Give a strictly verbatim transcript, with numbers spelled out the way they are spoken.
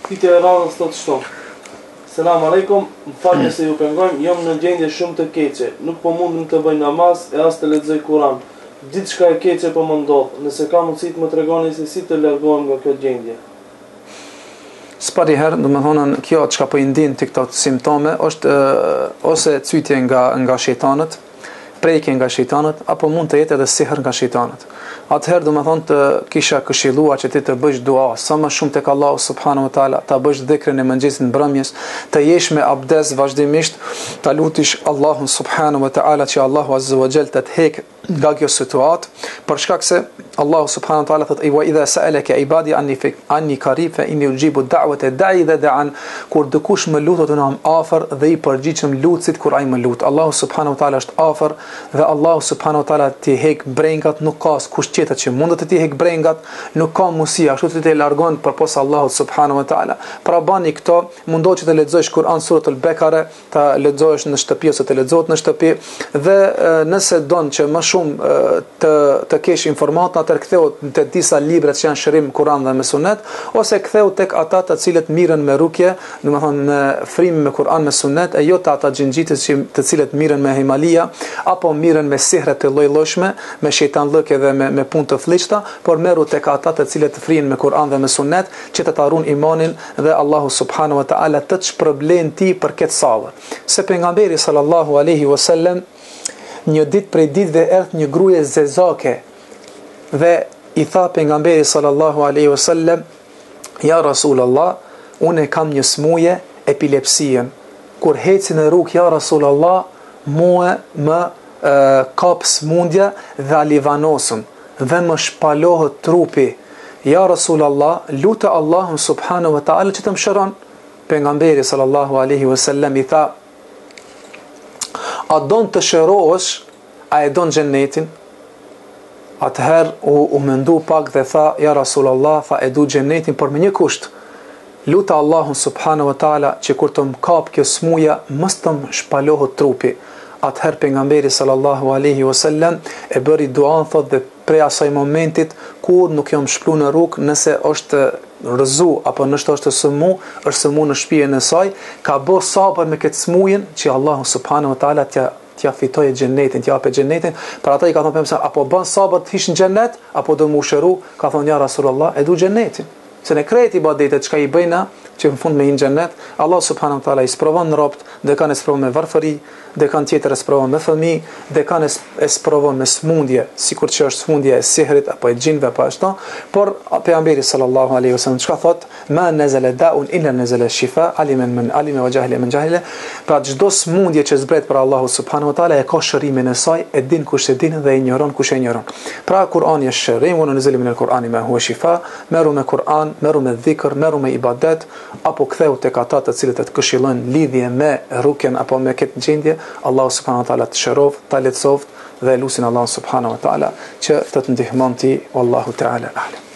Pyetja e radhës thotë kështu. Selam aleikum, më falni se ju pengojmë, jam në gjendje shumë të keqe, nuk po mundem të bëj namaz e as të lexoj Kur'an. Gjithçka e keqe po më ndodh. Nëse ka mundësi të më tregoni se si të largohem nga kjo gjendje. S'pari herë, do të thonë, kjo çka po i ndin ti këto simptome është ose cytje nga nga shejtanët, prejkje nga shejtanët, apo mund të jetë edhe sihr nga shejtanët. Atëherë do të thonë të kisha këshilluar që ti të bësh dua sa më shumë tek Allahu subhanahu wa taala, ta bësh dhikrin e mëngjesit mbrëmjes, të jesh me abdes vazhdimisht, ta lutish Allahun subhanahu wa taala që Allahu azza wa jall të të heq nga kjo situatë, për shkak se Allahu subhanahu wa taala thotë: "Wa idha sa'alaka ibadi anni fi anni qarib fa inni ujibu da'wata da'i idha da'an", kur dikush më lutet unë jam afër dhe i përgjigjem lutësit kur ai më lut. Allahu subhanahu wa taala është afër dhe Allahu subhanahu wa taala ti heq brengat, nuk ka kush tjetër që mund të ti heq brengat, nuk ka mundësi ashtu të të largon përpos Allahut subhanahu wa taala. Pra bani këto, mundoh që të lexosh Kur'an suratul Bekare, ta lexosh në shtëpi ose të lexohet në shtëpi, dhe nëse don që më shumë të të kesh informata, atë ktheu te disa libra që janë shërim Kur'an dhe me Sunet, ose ktheu tek ata të cilët mirën me rukje, domethënë me frym me Kur'an me Sunet, e jo të ata xhinxhitës që të cilët mirën me himalia apo mirën me sihre të lloj-llojshme, me shejtanllëk edhe me me punë të fllihta, por merru tek ata të cilët frihen me Kur'an dhe me Sunet, që të tarun imanin dhe Allahu subhanahu wa taala të shpërblen ti për këtë sabër. Se pejgamberi sallallahu alaihi wasallam një ditë prej ditëve erdhi një gruaje zezake dhe i tha pejgamberi sallallahu alaihi wasallam: "Ja Rasulullah, unë kam një smuje, epilepsien. Kur heci në rrugë, ja Rasulullah, mua më e, kap smundja dhe alivanosëm dhe më shpalohet trupi. Ja Rasulullah, lutë Allahun subhanahu wa taala që të më shëron." Pejgamberi sallallahu alaihi wasallam i tha: "A don të shërohesh? A e don xhennetin?" Atëherë u, u mendu pak dhe tha: "Ja Rasulullah, tha e du xhennetin, por me një kusht. Lutë Allahun subhanahu wa taala që kur të më kap kjo smuja, mos të më shpalohet trupi." Atëherë pejgamberi sallallahu alaihi wasallam e bëri duan, thot, dhe prej asaj momentit kur nuk jam shplu në rrugë, nëse është rëzu apo nëse është sëmu, është sëmu në shtëpinë e saj, ka bë sabër me këtë smujën që Allahu subhanahu wa taala t'ja t'ja fitoje xhenetin, t'ja japë xhenetin. Për ata i ka thonë pemsa, apo bën sabër të hish në xhenet, apo do më ushëru, ka thonë ja Rasulullah, e du xhenetin. Se ne krejt ibadetet çka i bëjna që në fund me hinë xhenet, Allah subhanahu wa taala i sprovon në robt, dhe kanë sprovon me varfëri, dhe kanë tjetër e sprovon me fëmijë, dhe kanë e sprovon me smundje, sikur që është smundja e sihrit apo e xhinve apo ashtu. Por pejgamberi sallallahu alaihi wasallam çka thot: "Ma nazala da'un illa nazala shifa, aliman man alima wa jahila man jahila." Pra çdo smundje që zbret për Allahu subhanahu wa taala e ka shërimin e saj, e din kush e din dhe e njëron kush e njëron. Pra Kur'ani është shërim, wa nunzilu min al-Qur'ani ma huwa shifa, merru me Kur'an, merru me dhikr, merru me ibadet, apo ktheu tek ata të cilët të këshillojnë lidhje me rukjen apo me këtë gjendje. Allahu subhanahu wa taala të shëroft, ta letësoft dhe lusin Allah subhanahu wa taala që të të ndihmon ti, wallahu ta'ala a'lam.